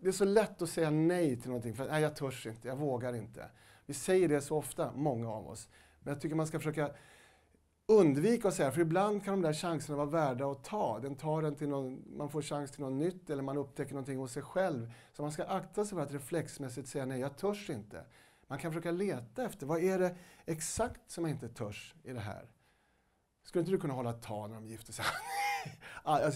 det är så lätt att säga nej till någonting. För nej, jag törs inte, jag vågar inte. Vi säger det så ofta, många av oss. Men jag tycker man ska försöka undvika att säga, för ibland kan de där chanserna vara värda att ta. Den tar den till man får chans till något nytt eller man upptäcker någonting hos sig själv. Så man ska akta sig för att reflexmässigt säga nej, jag törs inte. Man kan försöka leta efter, vad är det exakt som jag inte törs i det här? Skulle inte du kunna hålla tal när de gifter sig? Alltså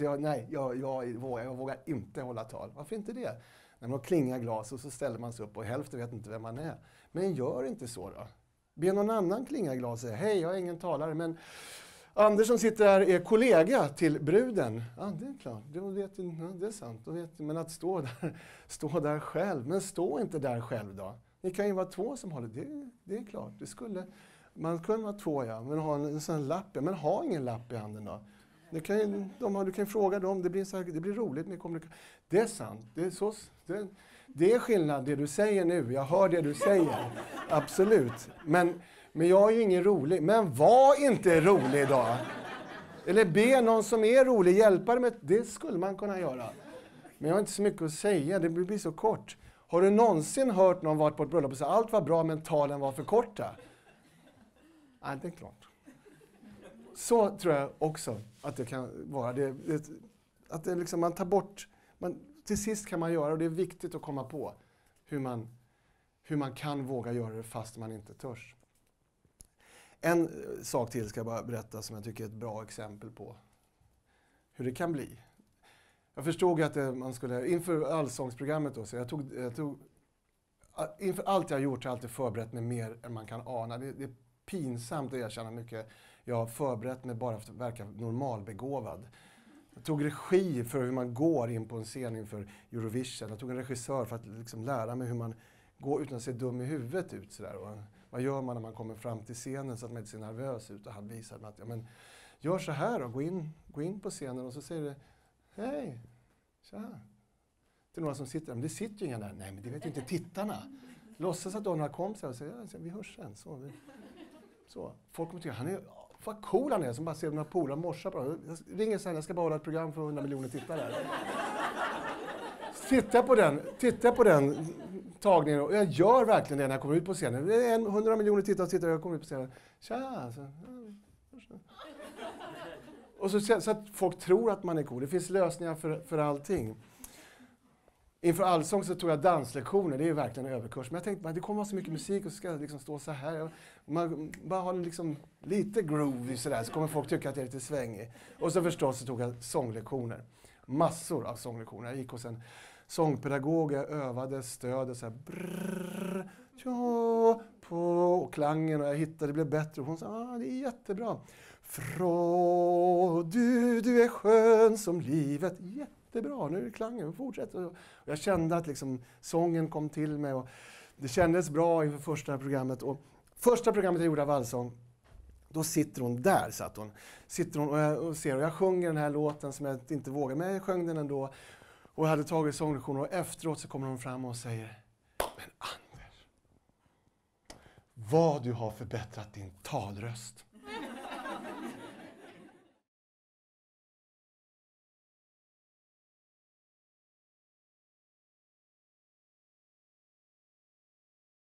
jag vågar inte hålla tal. Varför inte det? När man klingar glas och så ställer man sig upp och hälften vet inte vem man är. Men gör inte så då. Be någon annan klinga glas och säga, hej, jag är ingen talare, men Anders som sitter här är kollega till bruden. Ja, det är klart, det är sant. Men att stå där själv, men stå inte där själv då. Ni kan ju vara två som håller, det är klart. Man kan vara två, ja, men ha en sån lapp, men ha ingen lapp i handen då. Du kan fråga dem, det blir roligt med kommunikation. Det är sant, det är skillnad det du säger nu, jag hör det du säger, absolut. Men jag är ju ingen rolig, men var inte rolig då. Eller be någon som är rolig hjälpa dig med det skulle man kunna göra. Men jag har inte så mycket att säga, det blir så kort. Har du någonsin hört någon varit på ett bröllop och säga allt var bra men talen var för korta? Nej, det är klart. Så tror jag också att det kan vara. Att det liksom, man tar bort, till sist kan man göra, och det är viktigt att komma på hur man kan våga göra det fast man inte törs. En sak till ska jag bara berätta som jag tycker är ett bra exempel på hur det kan bli. Jag förstod att man skulle, inför allsångsprogrammet då, så jag tog inför allt jag har gjort har jag alltid förberett mig mer än man kan ana. Det är pinsamt att erkänna mycket. Jag har förberett mig bara för att verka normalbegåvad. Jag tog regi för hur man går in på en scen inför Eurovision. Jag tog en regissör för att liksom lära mig hur man går utan att se dum i huvudet ut. Sådär. Och vad gör man när man kommer fram till scenen så att man inte ser nervös ut? Och han visade mig att gör så här då. Gå in på scenen och så säger du hej, tja. Till några som sitter där. Men det sitter ju ingen där. Nej, men det vet ju inte tittarna. Låtsas att du har några kompisar och säger vi hörs sen. Så. Folk kommer tycka, vad cool han är som bara ser några polare morsa på. Jag ringer sen, jag ska bara hålla ett program för 100 miljoner tittare. Titta på den tagningen. Och jag gör verkligen det när jag kommer ut på scenen. Det är 100 miljoner tittare och jag kommer ut på scenen. Tja! Och så att folk tror att man är cool. Det finns lösningar för allting. Inför allsång så tog jag danslektioner, det är verkligen en överkurs. Men jag tänkte att det kommer vara så mycket musik och så ska jag liksom stå så här. Man bara har liksom lite groovy sådär så kommer folk tycka att jag är lite svängig. Och så förstås så tog jag sånglektioner. Massor av sånglektioner. Jag gick hos en sångpedagog, jag övade, stöd så här brrrr, ja, på och klangen och jag hittade, det blev bättre. Och hon sa, det är jättebra. Du är skön som livet. Jättebra, nu är det klangen, fortsätt. Och jag kände att liksom sången kom till mig och det kändes bra inför första programmet. Och första programmet jag gjorde av allsång, då sitter hon där, sitter hon och ser, och jag sjunger den här låten som jag inte vågar, men jag sjöng den ändå. Och jag hade tagit sånglektioner och efteråt så kommer hon fram och säger, men Anders, vad du har förbättrat din talröst.